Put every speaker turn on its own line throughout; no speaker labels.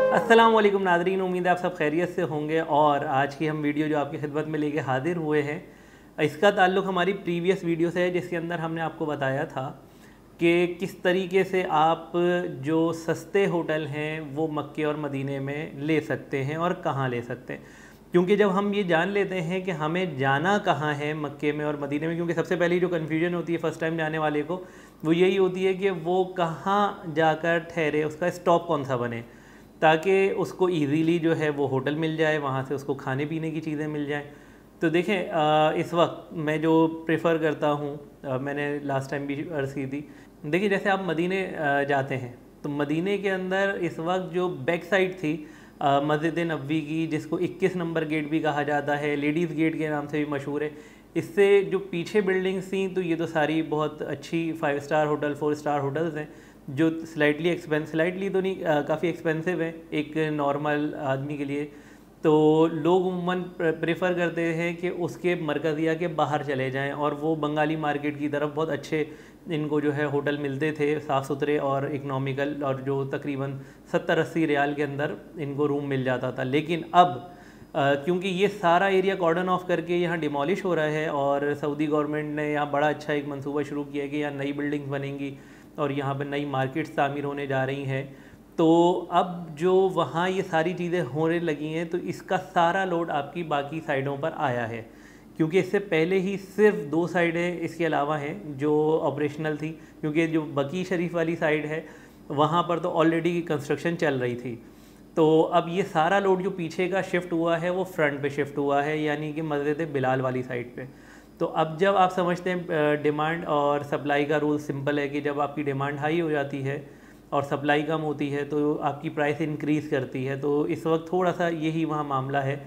अस्सलाम वालेकुम नाज़रीन, उम्मीद है आप सब खैरियत से होंगे। और आज की हम वीडियो जो आपकी खिदमत में लेके हाजिर हुए हैं, इसका ताल्लुक़ हमारी प्रीवियस वीडियो से है, जिसके अंदर हमने आपको बताया था कि किस तरीके से आप जो सस्ते होटल हैं वो मक्के और मदीने में ले सकते हैं और कहाँ ले सकते हैं। क्योंकि जब हम ये जान लेते हैं कि हमें जाना कहाँ है मक्के में और मदीने में, क्योंकि सबसे पहली जो कन्फ्यूजन होती है फ़र्स्ट टाइम जाने वाले को वो यही होती है कि वो कहाँ जाकर ठहरे, उसका स्टॉप कौन सा बने, ताकि उसको इजीली जो है वो होटल मिल जाए, वहाँ से उसको खाने पीने की चीज़ें मिल जाएं। तो देखें, इस वक्त मैं जो प्रेफर करता हूँ, मैंने लास्ट टाइम भी अर्ज़ की थी, देखिए जैसे आप मदीने जाते हैं तो मदीने के अंदर इस वक्त जो बैक साइड थी मस्जिद नबवी की, जिसको 21 नंबर गेट भी कहा जाता है, लेडीज़ गेट के नाम से भी मशहूर है, इससे जो पीछे बिल्डिंग्स थी तो ये तो सारी बहुत अच्छी 5 स्टार होटल 4 स्टार होटल्स हैं, जो स्लाइटली तो नहीं, काफ़ी एक्सपेंसिव है एक नॉर्मल आदमी के लिए। तो लोग उम्मन प्रेफर करते हैं कि उसके मरकज़िया के बाहर चले जाएं, और वो बंगाली मार्केट की तरफ बहुत अच्छे इनको जो है होटल मिलते थे, साफ़ सुथरे और इकनॉमिकल, और जो तकरीबन 70-80 रियाल के अंदर इनको रूम मिल जाता था। लेकिन अब क्योंकि ये सारा एरिया कॉर्डन ऑफ करके यहाँ डिमोलिश हो रहा है, और सऊदी गवर्नमेंट ने यहाँ बड़ा अच्छा एक मंसूबा शुरू किया है कि यहाँ नई बिल्डिंग्स बनेंगी और यहाँ पर नई मार्केट्स तामीर होने जा रही हैं। तो अब जो वहाँ ये सारी चीज़ें होने लगी हैं, तो इसका सारा लोड आपकी बाकी साइडों पर आया है, क्योंकि इससे पहले ही सिर्फ 2 साइडें इसके अलावा हैं जो ऑपरेशनल थी, क्योंकि जो बकी शरीफ वाली साइड है वहाँ पर तो ऑलरेडी कंस्ट्रक्शन चल रही थी। तो अब ये सारा लोड जो पीछे का शिफ्ट हुआ है वो फ्रंट पे शिफ्ट हुआ है, यानी कि मस्जिद बिलाल वाली साइड पे। तो अब जब आप समझते हैं डिमांड और सप्लाई का रूल सिंपल है कि जब आपकी डिमांड हाई हो जाती है और सप्लाई कम होती है तो आपकी प्राइस इंक्रीज़ करती है। तो इस वक्त थोड़ा सा यही वहाँ मामला है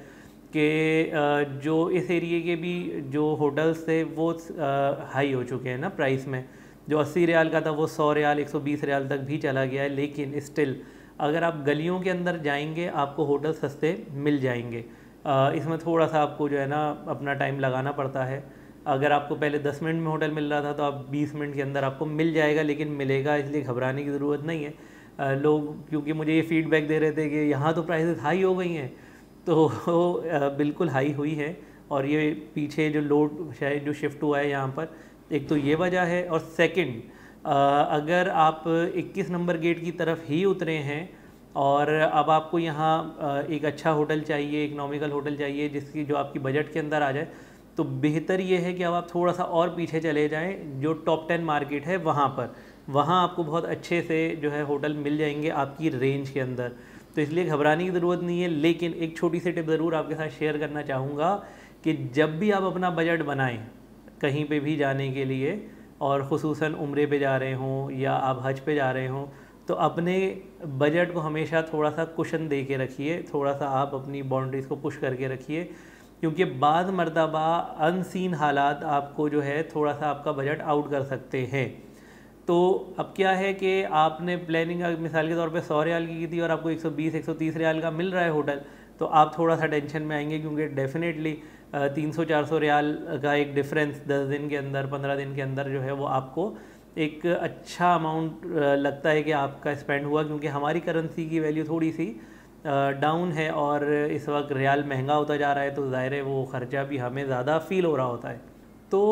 कि जो इस एरिए के भी जो होटल्स थे वो हाई हो चुके हैं ना प्राइस में। जो 80 रियाल का था वो 100 रियाल 120 रियाल तक भी चला गया है। लेकिन स्टिल अगर आप गलियों के अंदर जाएंगे आपको होटल सस्ते मिल जाएंगे। इसमें थोड़ा सा आपको जो है ना अपना टाइम लगाना पड़ता है। अगर आपको पहले 10 मिनट में होटल मिल रहा था तो अब 20 मिनट के अंदर आपको मिल जाएगा, लेकिन मिलेगा, इसलिए घबराने की ज़रूरत नहीं है। लोग क्योंकि मुझे ये फ़ीडबैक दे रहे थे कि यहाँ तो प्राइसेस हाई हो गई हैं, तो बिल्कुल हाई हुई है। और ये पीछे जो लोड शायद जो शिफ्ट हुआ है यहाँ पर, एक तो ये वजह है, और सेकंड अगर आप 21 नंबर गेट की तरफ ही उतरे हैं और अब आपको यहाँ एक अच्छा होटल चाहिए, इकनॉमिकल होटल चाहिए जिसकी जो आपकी बजट के अंदर आ जाए, तो बेहतर ये है कि अब आप थोड़ा सा और पीछे चले जाएं, जो टॉप 10 मार्केट है वहाँ पर, वहाँ आपको बहुत अच्छे से जो है होटल मिल जाएंगे आपकी रेंज के अंदर। तो इसलिए घबराने की ज़रूरत नहीं है। लेकिन एक छोटी सी टिप ज़रूर आपके साथ शेयर करना चाहूँगा कि जब भी आप अपना बजट बनाएं कहीं पे भी जाने के लिए, और ख़ुसूसन उम्रे पे जा रहे हों या आप हज पे जा रहे हों, तो अपने बजट को हमेशा थोड़ा सा कुशन दे के रखिए, थोड़ा सा आप अपनी बाउंड्रीज़ को पुश करके रखिए, क्योंकि बाद मर्तबा अनसीन हालात आपको जो है थोड़ा सा आपका बजट आउट कर सकते हैं। तो अब क्या है कि आपने प्लानिंग मिसाल के तौर पे 100 रियाल की थी और आपको 120-130 रियाल का मिल रहा है होटल, तो आप थोड़ा सा टेंशन में आएंगे, क्योंकि डेफिनेटली 300-400 रियाल का एक डिफरेंस 10 दिन के अंदर 15 दिन के अंदर जो है वो आपको एक अच्छा अमाउंट लगता है कि आपका स्पेंड हुआ, क्योंकि हमारी करेंसी की वैल्यू थोड़ी सी डाउन है और इस वक्त रियाल महंगा होता जा रहा है, तो ज़ाहिर है वो ख़र्चा भी हमें ज़्यादा फ़ील हो रहा होता है। तो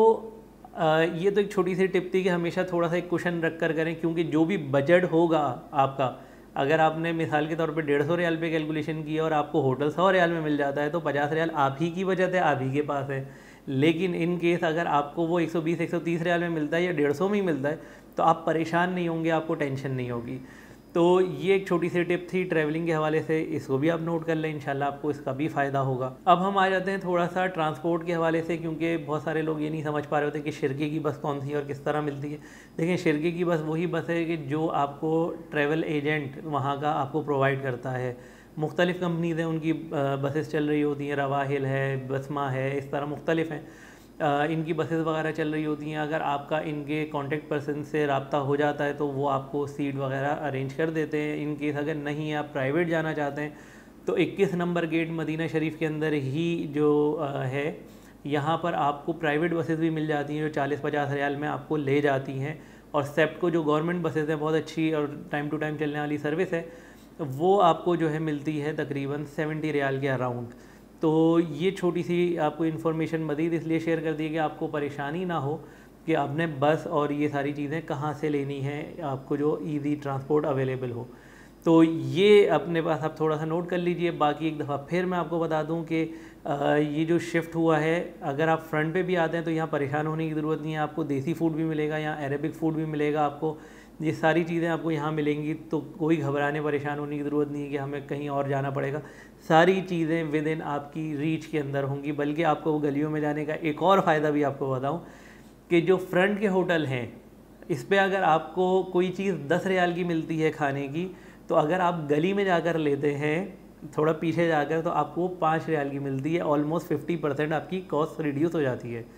ये तो एक छोटी सी टिप थी कि हमेशा थोड़ा सा एक कुशन रख कर करें, क्योंकि जो भी बजट होगा आपका, अगर आपने मिसाल के तौर पे 150 रियाल पे कैलकुलेशन की और आपको होटल 100 रियाल में मिल जाता है तो 50 रियाल आप ही की बचत है, आप ही के पास है। लेकिन इन केस अगर आपको वो 120-130 रियाल में मिलता है या 150 में ही मिलता है तो आप परेशान नहीं होंगे, आपको टेंशन नहीं होगी। तो ये एक छोटी सी टिप थी ट्रैवलिंग के हवाले से, इसको भी आप नोट कर लें, इंशाल्लाह आपको इसका भी फ़ायदा होगा। अब हम आ जाते हैं थोड़ा सा ट्रांसपोर्ट के हवाले से, क्योंकि बहुत सारे लोग ये नहीं समझ पा रहे होते कि शिरके की बस कौन सी है और किस तरह मिलती है। देखिए, शिरके की बस वही बस है कि जो आपको ट्रैवल एजेंट वहाँ का आपको प्रोवाइड करता है। मुख्तलिफ़ कंपनीज़ हैं, उनकी बसेस चल रही होती हैं, रवाहिल है, बसमा है, इस तरह मुख्तलिफ़ हैं, इनकी बसेस वगैरह चल रही होती हैं। अगर आपका इनके कांटेक्ट पर्सन से रब्ता हो जाता है तो वो आपको सीट वगैरह अरेंज कर देते हैं। इन केस अगर नहीं आप प्राइवेट जाना चाहते हैं तो 21 नंबर गेट मदीना शरीफ के अंदर ही जो है, यहाँ पर आपको प्राइवेट बसेस भी मिल जाती हैं जो 40-50 रियाल में आपको ले जाती हैं। और सेप्टको जो गवर्नमेंट बसेस हैं बहुत अच्छी और टाइम टू टाइम चलने वाली सर्विस है, वो आपको जो है मिलती है तकरीबन 70 रियाल के अराउंड। तो ये छोटी सी आपको इन्फॉर्मेशन मज़ीद इसलिए शेयर कर दी कि आपको परेशानी ना हो कि आपने बस और ये सारी चीज़ें कहाँ से लेनी है, आपको जो ईज़ी ट्रांसपोर्ट अवेलेबल हो। तो ये अपने पास आप थोड़ा सा नोट कर लीजिए। बाकी एक दफ़ा फिर मैं आपको बता दूं कि ये जो शिफ्ट हुआ है, अगर आप फ्रंट पे भी आते हैं तो यहाँ परेशान होने की ज़रूरत नहीं है। आपको देसी फूड भी मिलेगा, यहाँ अरेबिक फ़ूड भी मिलेगा, आपको ये सारी चीज़ें आपको यहाँ मिलेंगी। तो कोई घबराने परेशान होने की ज़रूरत नहीं है कि हमें कहीं और जाना पड़ेगा। सारी चीज़ें विद इन आपकी रीच के अंदर होंगी। बल्कि आपको गलियों में जाने का एक और फ़ायदा भी आपको बताऊँ कि जो फ्रंट के होटल हैं, इस पर अगर आपको कोई चीज़ 10 रियाल की मिलती है खाने की, तो अगर आप गली में जाकर लेते हैं थोड़ा पीछे जाकर, तो आपको 5 रियाल की मिलती है। ऑलमोस्ट 50% आपकी कॉस्ट रिड्यूस हो जाती है।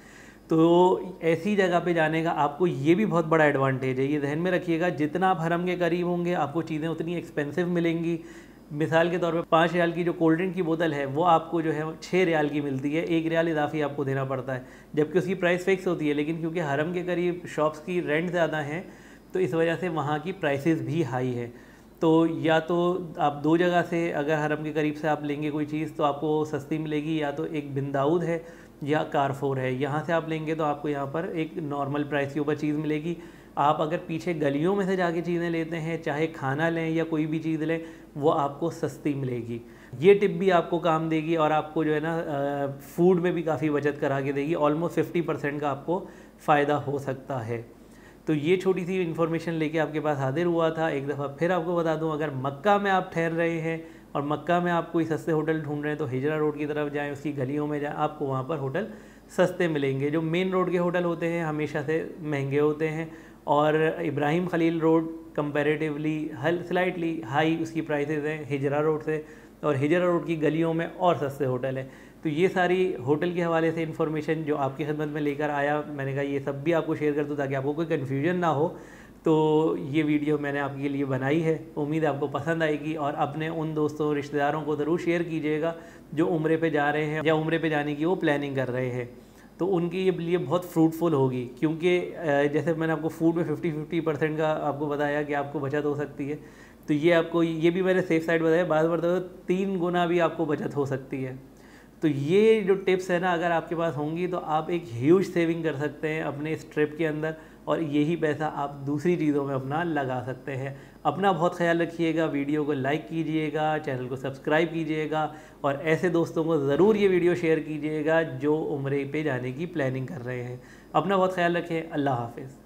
तो ऐसी जगह पे जाने का आपको ये भी बहुत बड़ा एडवांटेज है, ये ध्यान में रखिएगा। जितना आप हरम के करीब होंगे आपको चीज़ें उतनी एक्सपेंसिव मिलेंगी। मिसाल के तौर पे 5 रियाल की जो कोल्ड ड्रिंक की बोतल है वो आपको जो है 6 रियाल की मिलती है, 1 रियाल इजाफी आपको देना पड़ता है, जबकि उसकी प्राइस फिक्स होती है। लेकिन क्योंकि हरम के करीब शॉप्स की रेंट ज़्यादा हैं तो इस वजह से वहाँ की प्राइसेस भी हाई है। तो या तो आप दो जगह से अगर हरम के करीब से आप लेंगे कोई चीज़ तो आपको सस्ती मिलेगी, या तो एक बिन दाऊद है या कारफोर है, यहाँ से आप लेंगे तो आपको यहाँ पर एक नॉर्मल प्राइस के ऊपर चीज़ मिलेगी। आप अगर पीछे गलियों में से जाके चीज़ें लेते हैं, चाहे खाना लें या कोई भी चीज़ लें, वो आपको सस्ती मिलेगी। ये टिप भी आपको काम देगी और आपको जो है ना फूड में भी काफ़ी बचत करा के देगी। ऑलमोस्ट 50% का आपको फ़ायदा हो सकता है। तो ये छोटी सी इन्फॉर्मेशन लेके आपके पास हाजिर हुआ था। एक दफ़ा फिर आपको बता दूं, अगर मक्का में आप ठहर रहे हैं और मक्का में आप कोई सस्ते होटल ढूंढ रहे हैं तो हिजरा रोड की तरफ जाएं, उसकी गलियों में जाएं, आपको वहाँ पर होटल सस्ते मिलेंगे। जो मेन रोड के होटल होते हैं हमेशा से महंगे होते हैं, और Ibrahim Khalil road comparatively slightly high उसकी प्राइसेस हैं हिजरा रोड से, और हिजरा रोड की गलियों में और सस्ते होटल हैं। तो ये सारी होटल के हवाले से इन्फॉर्मेशन जो आपकी खिदमत में लेकर आया, मैंने कहा ये सब भी आपको शेयर कर दूँ ताकि आपको कोई कन्फ्यूजन ना हो। तो ये वीडियो मैंने आपके लिए बनाई है, उम्मीद है आपको पसंद आएगी। और अपने उन दोस्तों रिश्तेदारों को ज़रूर शेयर कीजिएगा जो उम्रे पे जा रहे हैं या उम्रे पे जाने की वो प्लानिंग कर रहे हैं, तो उनके लिए बहुत फ्रूटफुल होगी। क्योंकि जैसे मैंने आपको फूड में 50% का आपको बताया कि आपको बचत हो सकती है, तो ये आपको ये भी मैंने सेफ साइड बताया, बार बार तो 3 गुना भी आपको बचत हो सकती है। तो ये जो टिप्स है ना, अगर आपके पास होंगी तो आप एक ह्यूज सेविंग कर सकते हैं अपने इस ट्रिप के अंदर, और यही पैसा आप दूसरी चीज़ों में अपना लगा सकते हैं। अपना बहुत ख्याल रखिएगा, वीडियो को लाइक कीजिएगा, चैनल को सब्सक्राइब कीजिएगा, और ऐसे दोस्तों को ज़रूर ये वीडियो शेयर कीजिएगा जो उम्रे पे जाने की प्लानिंग कर रहे हैं। अपना बहुत ख्याल रखें। अल्लाह हाफ़िज़।